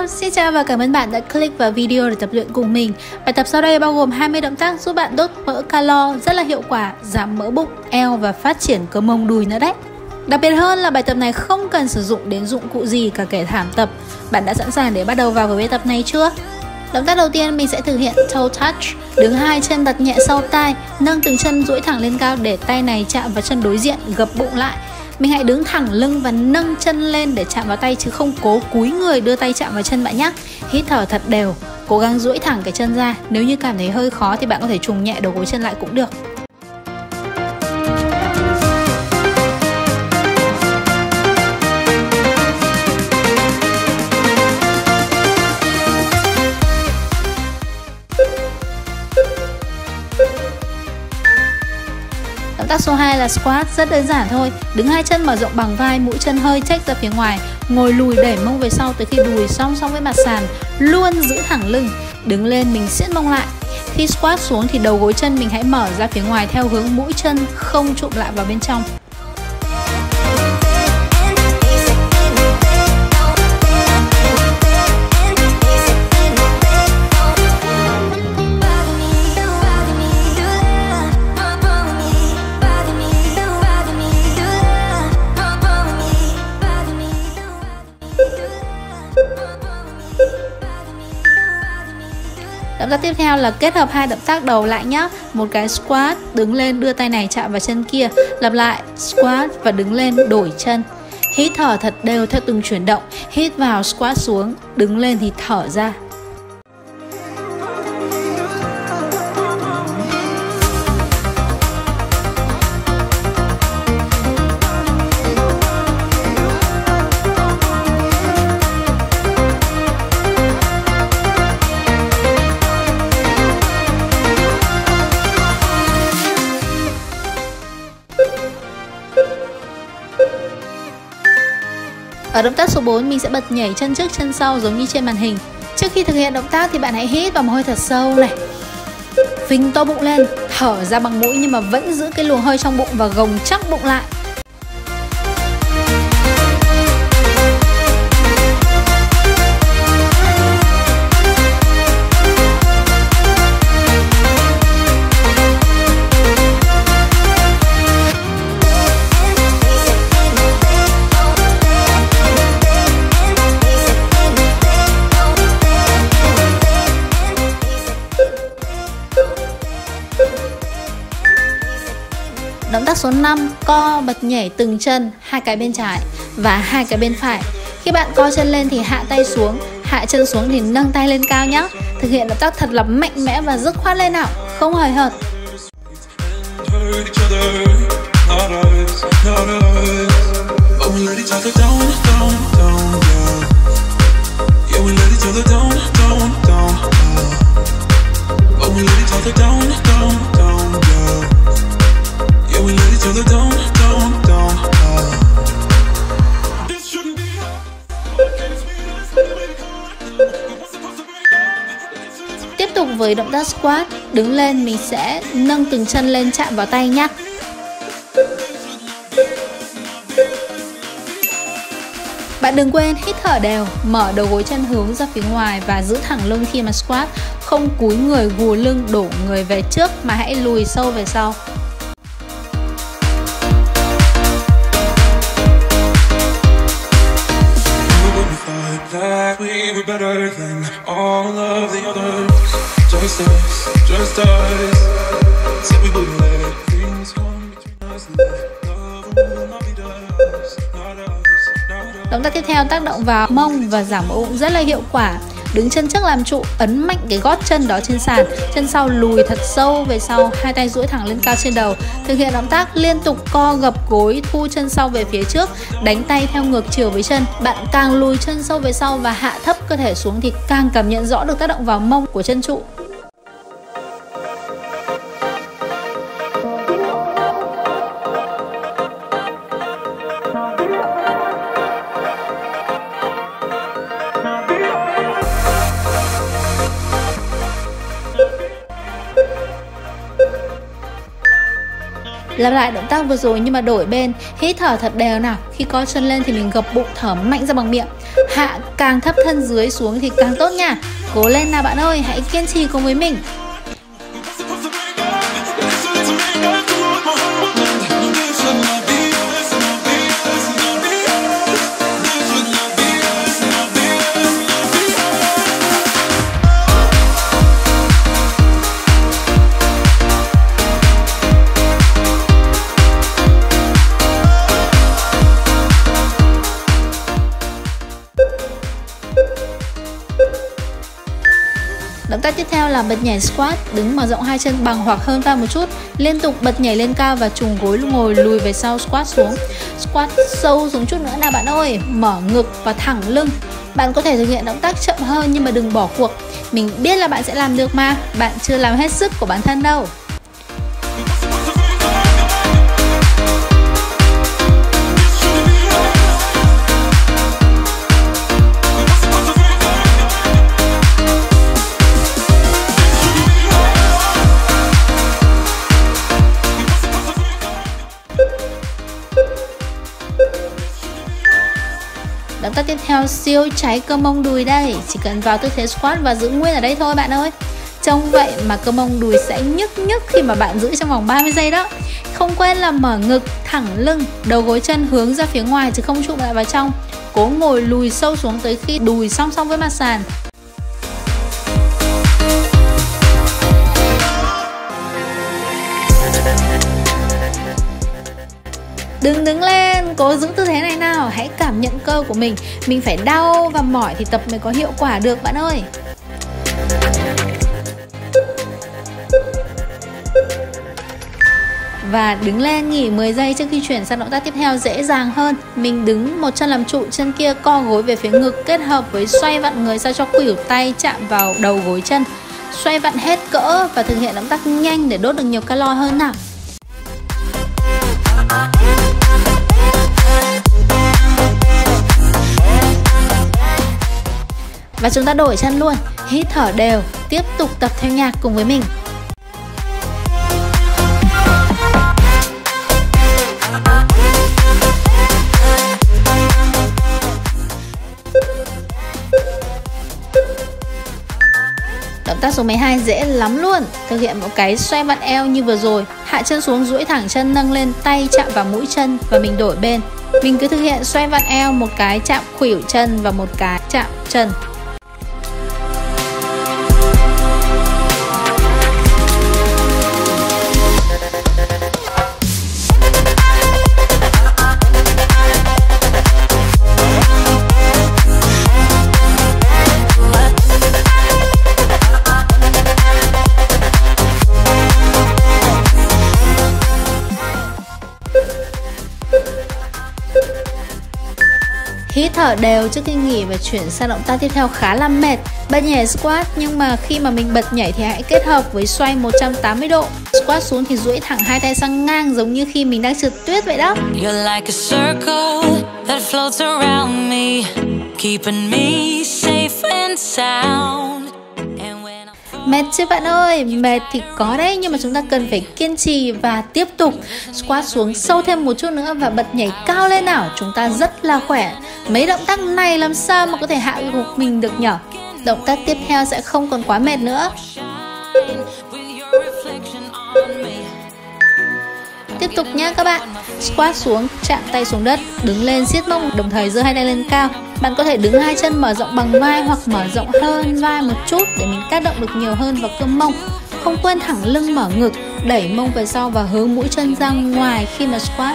xin chào và cảm ơn bạn đã click vào video để tập luyện cùng mình. Bài tập sau đây bao gồm 20 động tác giúp bạn đốt mỡ calo rất là hiệu quả, giảm mỡ bụng, eo và phát triển cơ mông đùi nữa đấy. Đặc biệt hơn là bài tập này không cần sử dụng đến dụng cụ gì cả kể thảm tập. Bạn đã sẵn sàng để bắt đầu vào với bài tập này chưa? Động tác đầu tiên mình sẽ thực hiện toe touch. Đứng hai chân đặt nhẹ sau tai, nâng từng chân duỗi thẳng lên cao để tay này chạm vào chân đối diện, gập bụng lại. Mình hãy đứng thẳng lưng và nâng chân lên để chạm vào tay chứ không cố cúi người đưa tay chạm vào chân bạn nhé. Hít thở thật đều, cố gắng duỗi thẳng cái chân ra. Nếu như cảm thấy hơi khó thì bạn có thể trùng nhẹ đầu gối chân lại cũng được. Động tác số 2 là squat, rất đơn giản thôi. Đứng hai chân mở rộng bằng vai, mũi chân hơi chếch ra phía ngoài, ngồi lùi đẩy mông về sau tới khi đùi song song với mặt sàn, luôn giữ thẳng lưng. Đứng lên mình siết mông lại. Khi squat xuống thì đầu gối chân mình hãy mở ra phía ngoài theo hướng mũi chân, không chụm lại vào bên trong. Động tác tiếp theo là kết hợp hai động tác đầu lại nhé. Một cái squat, đứng lên đưa tay này chạm vào chân kia. Lặp lại, squat và đứng lên đổi chân. Hít thở thật đều theo từng chuyển động. Hít vào squat xuống, đứng lên thì thở ra. Ở động tác số 4 mình sẽ bật nhảy chân trước chân sau giống như trên màn hình. Trước khi thực hiện động tác thì bạn hãy hít vào một hơi thật sâu này. Phình to bụng lên, thở ra bằng mũi nhưng mà vẫn giữ cái luồng hơi trong bụng và gồng chắc bụng lại. Động tác số 5, co bật nhảy từng chân, hai cái bên trái và hai cái bên phải. Khi bạn co chân lên thì hạ tay xuống, hạ chân xuống thì nâng tay lên cao nhé. Thực hiện động tác thật là mạnh mẽ và dứt khoát lên nào, không hời hợt. Tiếp tục với động tác squat, đứng lên mình sẽ nâng từng chân lên chạm vào tay nhé. Bạn đừng quên hít thở đều, mở đầu gối chân hướng ra phía ngoài và giữ thẳng lưng khi mà squat, không cúi người gù lưng đổ người về trước mà hãy lùi sâu về sau. Động tác tiếp theo tác động vào mông và giảm mỡ bụng rất là hiệu quả. Đứng chân trước làm trụ, ấn mạnh cái gót chân đó trên sàn, chân sau lùi thật sâu về sau, hai tay duỗi thẳng lên cao trên đầu. Thực hiện động tác liên tục co gập gối, thu chân sau về phía trước, đánh tay theo ngược chiều với chân. Bạn càng lùi chân sâu về sau và hạ thấp cơ thể xuống thì càng cảm nhận rõ được tác động vào mông của chân trụ. Lặp lại động tác vừa rồi nhưng mà đổi bên. Hít thở thật đều nào. Khi co chân lên thì mình gập bụng thở mạnh ra bằng miệng. hạ càng thấp thân dưới xuống thì càng tốt nha. Cố lên nào bạn ơi, hãy kiên trì cùng với mình. Động tác tiếp theo là bật nhảy squat, đứng mở rộng hai chân bằng hoặc hơn vai một chút, liên tục bật nhảy lên cao và trùng gối ngồi lùi về sau, squat xuống. Squat sâu xuống chút nữa nào bạn ơi, mở ngực và thẳng lưng. Bạn có thể thực hiện động tác chậm hơn nhưng mà đừng bỏ cuộc. Mình biết là bạn sẽ làm được mà, bạn chưa làm hết sức của bản thân đâu. Động tác tiếp theo siêu cháy cơ mông đùi đây. Chỉ cần vào tư thế squat và giữ nguyên ở đây thôi bạn ơi. Trông vậy mà cơ mông đùi sẽ nhức nhức khi mà bạn giữ trong vòng 30 giây đó. Không quên là mở ngực, thẳng lưng, đầu gối chân hướng ra phía ngoài chứ không chụm lại vào trong. Cố ngồi lùi sâu xuống tới khi đùi song song với mặt sàn. Đừng đứng lên, cố giữ tư thế này nào, hãy cảm nhận cơ của mình. Mình phải đau và mỏi thì tập mới có hiệu quả được bạn ơi. Và đứng lên nghỉ 10 giây trước khi chuyển sang động tác tiếp theo dễ dàng hơn. Mình đứng một chân làm trụ, chân kia co gối về phía ngực, kết hợp với xoay vặn người sao cho khuỷu tay chạm vào đầu gối chân. Xoay vặn hết cỡ và thực hiện động tác nhanh để đốt được nhiều calo hơn nào. Và chúng ta đổi chân luôn, hít thở đều, tiếp tục tập theo nhạc cùng với mình. Động tác số 12 dễ lắm luôn. Thực hiện một cái xoay vặn eo như vừa rồi. Hạ chân xuống, duỗi thẳng chân, nâng lên, tay chạm vào mũi chân và mình đổi bên. Mình cứ thực hiện xoay vặn eo, một cái chạm khuỷu chân và một cái chạm chân. Hít thở đều trước khi nghỉ và chuyển sang động tác tiếp theo khá là mệt. Bật nhảy squat nhưng mà khi mà mình bật nhảy thì hãy kết hợp với xoay 180 độ. Squat xuống thì duỗi thẳng hai tay sang ngang giống như khi mình đang trượt tuyết vậy đó. You're like a circle that floats around me, keeping me safe and sound. Mệt chứ bạn ơi, mệt thì có đấy nhưng mà chúng ta cần phải kiên trì và tiếp tục. Squat xuống sâu thêm một chút nữa và bật nhảy cao lên nào, chúng ta rất là khỏe. Mấy động tác này làm sao mà có thể hạ gục mình được nhở? Động tác tiếp theo sẽ không còn quá mệt nữa. Tiếp tục nhé các bạn. Squat xuống, chạm tay xuống đất, đứng lên siết mông, đồng thời giơ hai tay lên cao. Bạn có thể đứng hai chân mở rộng bằng vai hoặc mở rộng hơn vai một chút để mình tác động được nhiều hơn vào cơ mông. Không quên thẳng lưng, mở ngực, đẩy mông về sau và hướng mũi chân ra ngoài khi mà squat.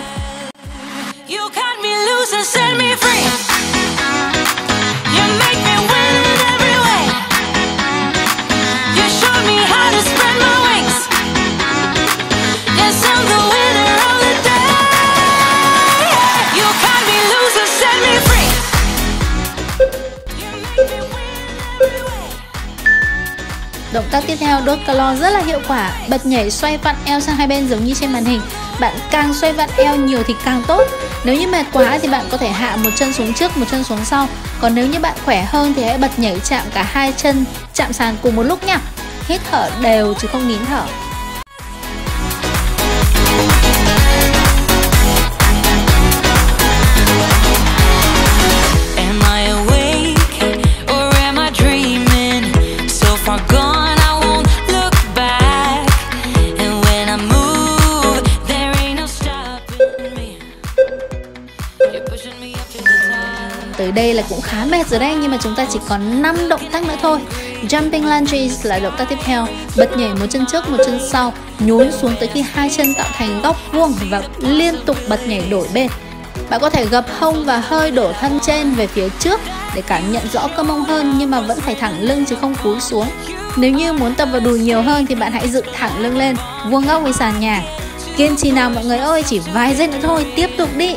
Động tác tiếp theo đốt calo rất là hiệu quả. Bật nhảy xoay vặn eo sang hai bên giống như trên màn hình. Bạn càng xoay vặn eo nhiều thì càng tốt. Nếu như mệt quá thì bạn có thể hạ một chân xuống trước, một chân xuống sau. Còn nếu như bạn khỏe hơn thì hãy bật nhảy chạm cả hai chân chạm sàn cùng một lúc nha. Hít thở đều chứ không nín thở. Am I awake? đây là cũng khá mệt rồi đấy, nhưng mà chúng ta chỉ còn 5 động tác nữa thôi. Jumping lunges là động tác tiếp theo, bật nhảy một chân trước một chân sau, nhún xuống tới khi hai chân tạo thành góc vuông và liên tục bật nhảy đổi bên. Bạn có thể gập hông và hơi đổ thân trên về phía trước để cảm nhận rõ cơ mông hơn, nhưng mà vẫn phải thẳng lưng chứ không cúi xuống. Nếu như muốn tập vào đùi nhiều hơn thì bạn hãy dựng thẳng lưng lên, vuông góc với sàn nhà. Kiên trì nào mọi người ơi, chỉ vài giây nữa thôi, tiếp tục đi.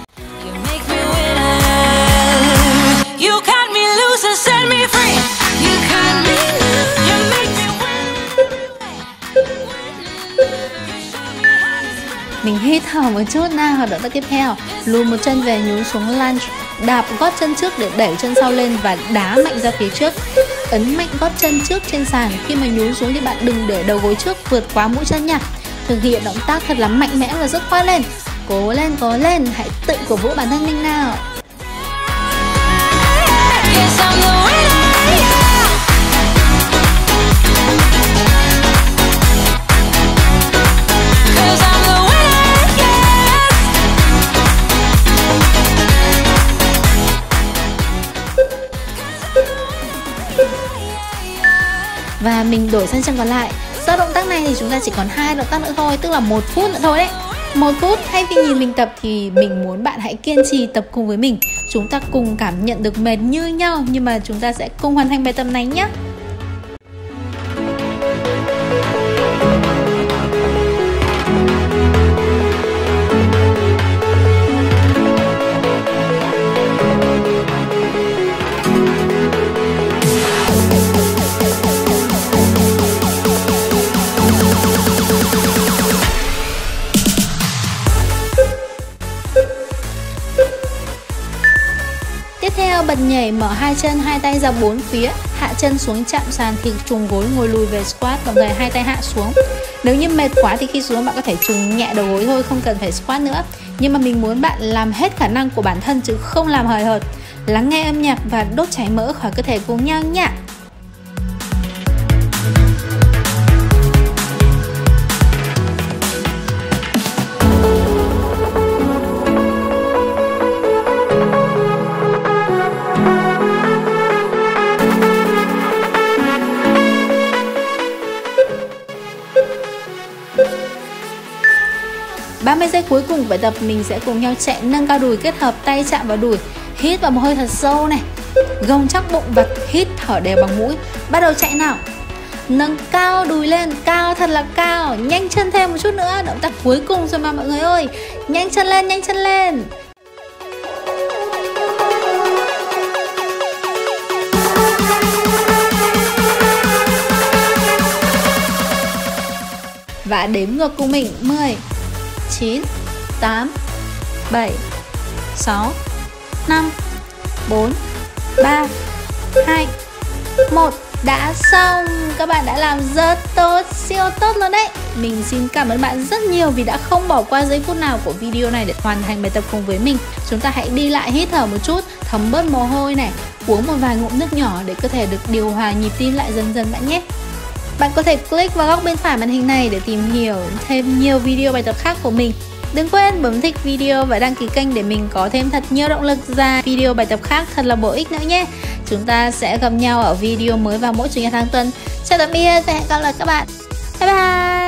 Mình hít thở một chút nào. Động tác tiếp theo, lùi một chân về nhún xuống lunge, đạp gót chân trước để đẩy chân sau lên và đá mạnh ra phía trước. Ấn mạnh gót chân trước trên sàn, khi mà nhún xuống thì bạn đừng để đầu gối trước vượt quá mũi chân nha. Thực hiện động tác thật là mạnh mẽ và rất khoái lên. Cố lên, hãy tự cổ vũ bản thân mình nào. Và mình đổi sang chân còn lại. Sau động tác này thì chúng ta chỉ còn 2 động tác nữa thôi, tức là 1 phút nữa thôi đấy. 1 phút, thay vì nhìn mình tập thì mình muốn bạn hãy kiên trì tập cùng với mình. Chúng ta cùng cảm nhận được mệt như nhau, nhưng mà chúng ta sẽ cùng hoàn thành bài tập này nhé. Tiếp theo, bật nhảy mở hai chân, hai tay ra bốn phía, hạ chân xuống chạm sàn thì trùng gối ngồi lùi về squat, đồng thời hai tay hạ xuống. Nếu như mệt quá thì khi xuống bạn có thể trùng nhẹ đầu gối thôi, không cần phải squat nữa. Nhưng mà mình muốn bạn làm hết khả năng của bản thân chứ không làm hời hợt. Lắng nghe âm nhạc và đốt cháy mỡ khỏi cơ thể cùng nhau nhé. Ba giây cuối cùng của bài tập mình sẽ cùng nhau chạy nâng cao đùi, kết hợp tay chạm vào đùi, hít vào một hơi thật sâu này, gồng chắc bụng và hít thở đều bằng mũi. Bắt đầu chạy nào. Nâng cao đùi lên, cao thật là cao, nhanh chân thêm một chút nữa, động tác cuối cùng rồi mà mọi người ơi. Nhanh chân lên, nhanh chân lên. Và đếm ngược cùng mình. 10, 9, 8, 7, 6, 5, 4, 3, 2, 1. Đã xong. Các bạn đã làm rất tốt, siêu tốt luôn đấy. Mình xin cảm ơn bạn rất nhiều vì đã không bỏ qua giây phút nào của video này để hoàn thành bài tập cùng với mình. Chúng ta hãy đi lại hít thở một chút, thấm bớt mồ hôi này, uống một vài ngụm nước nhỏ để cơ thể được điều hòa nhịp tim lại dần dần bạn nhé. Bạn có thể click vào góc bên phải màn hình này để tìm hiểu thêm nhiều video bài tập khác của mình. Đừng quên bấm thích video và đăng ký kênh để mình có thêm thật nhiều động lực ra video bài tập khác thật là bổ ích nữa nhé. Chúng ta sẽ gặp nhau ở video mới vào mỗi chủ nhật hàng tuần. Chào tạm biệt và hẹn gặp lại các bạn. Bye bye.